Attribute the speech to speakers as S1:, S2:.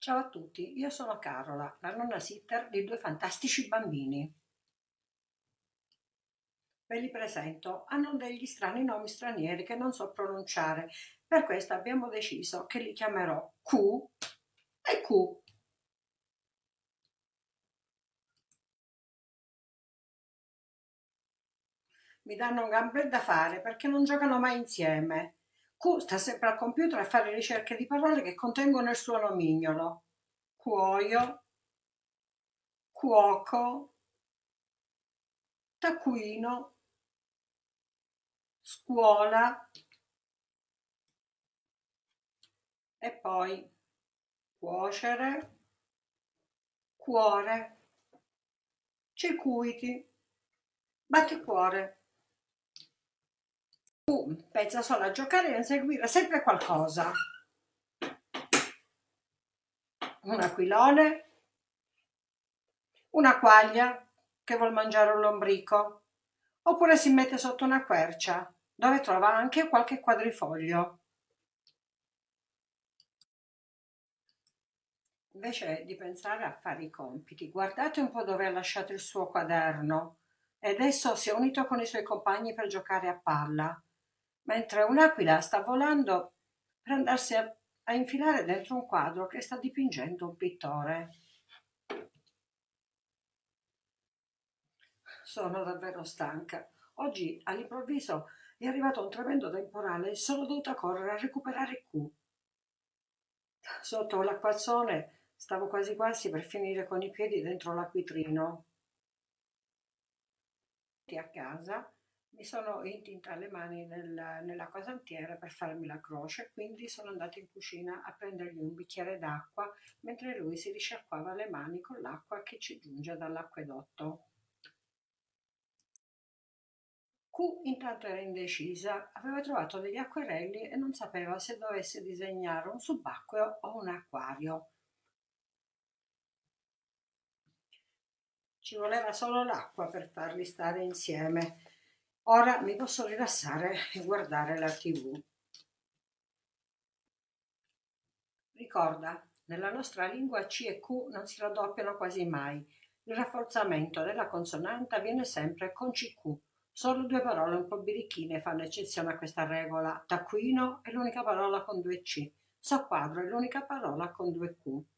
S1: Ciao a tutti, io sono Carola, la nonna sitter di due fantastici bambini. Ve li presento, hanno degli strani nomi stranieri che non so pronunciare, per questo abbiamo deciso che li chiamerò Q e Q. Mi danno un gran bel da fare perché non giocano mai insieme. Q sta sempre al computer a fare ricerche di parole che contengono il suo nomignolo. Cuoio, cuoco, taccuino, scuola e poi cuocere, cuore, circuiti, batticuore. Pensa solo a giocare e a inseguire sempre qualcosa. Un aquilone, una quaglia che vuol mangiare un lombrico, oppure si mette sotto una quercia dove trova anche qualche quadrifoglio. Invece di pensare a fare i compiti, guardate un po' dove ha lasciato il suo quaderno e adesso si è unito con i suoi compagni per giocare a palla, mentre un'aquila sta volando per andarsi a infilare dentro un quadro che sta dipingendo un pittore. Sono davvero stanca. Oggi all'improvviso è arrivato un tremendo temporale e sono dovuta correre a recuperare Q. Sotto l'acquazzone stavo quasi quasi per finire con i piedi dentro l'acquitrino. A casa mi sono intinta le mani nell'acquasantiere per farmi la croce, quindi sono andata in cucina a prendergli un bicchiere d'acqua mentre lui si risciacquava le mani con l'acqua che ci giunge dall'acquedotto. Q intanto era indecisa, aveva trovato degli acquerelli e non sapeva se dovesse disegnare un subacqueo o un acquario. Ci voleva solo l'acqua per farli stare insieme. Ora mi posso rilassare e guardare la TV. Ricorda, nella nostra lingua C e Q non si raddoppiano quasi mai. Il rafforzamento della consonante avviene sempre con CQ. Solo due parole un po' birichine fanno eccezione a questa regola. Taccuino è l'unica parola con due C. Soqquadro è l'unica parola con due Q.